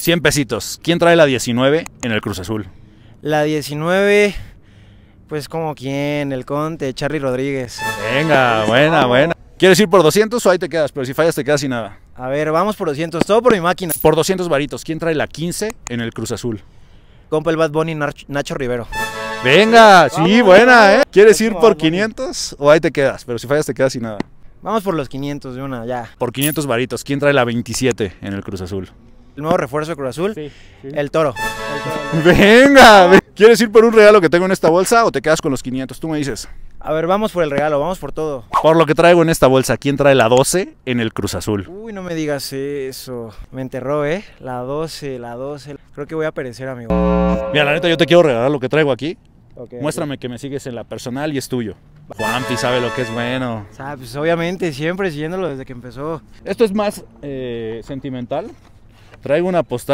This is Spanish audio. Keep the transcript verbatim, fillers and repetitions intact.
cien pesitos. ¿Quién trae la diecinueve en el Cruz Azul? La diecinueve, pues como quién, el Conte, Charly Rodríguez. Venga, buena, buena. ¿Quieres ir por doscientos o ahí te quedas? Pero si fallas te quedas sin nada. A ver, vamos por doscientos, todo por mi máquina. Por doscientos varitos, ¿quién trae la quince en el Cruz Azul? Compa el Bad Bunny, Nacho Rivero. Venga, sí, Vamos, buena, vamos. ¿eh? ¿Quieres ir Vamos, por vamos. quinientos o ahí te quedas? Pero si fallas te quedas sin nada. Vamos por los quinientos de una, ya. Por quinientos varitos, ¿quién trae la veintisiete en el Cruz Azul? El nuevo refuerzo de Cruz Azul, Sí, sí. el Toro. Venga, ¿quieres ir por un regalo que tengo en esta bolsa o te quedas con los quinientos? Tú me dices. A ver, vamos por el regalo, vamos por todo. Por lo que traigo en esta bolsa, ¿quién trae la doce en el Cruz Azul? Uy, no me digas eso. Me enterró, ¿eh? La doce, la doce. Creo que voy a perecer, amigo. Mira, la neta, yo te quiero regalar lo que traigo aquí. Okay, Muéstrame que me sigues en la personal y es tuyo. Juanpi sabe lo que es bueno. O sea, pues obviamente, siempre siguiéndolo desde que empezó. Esto es más eh, sentimental. Traigo una postal